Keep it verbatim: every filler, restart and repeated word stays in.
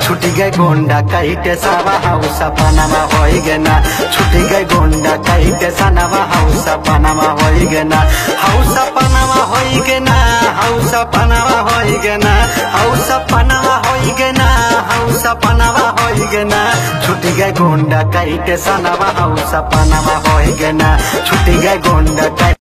छुटी गए गोंडा कईटे सावा हाउ सपनामा होई गे ना छुटी गए गोंडा कईटे सनावा हाउ सपनामा होई गे ना हाउ सपनामा होई गे ना हाउ सपनामा होई गे ना हाउ सपनामा होई गे ना हाउ सपनामा होई गे ना छुटी गए गोंडा कईटे सनावा हाउ सपनामा होई गे ना छुटी गए गोंडा।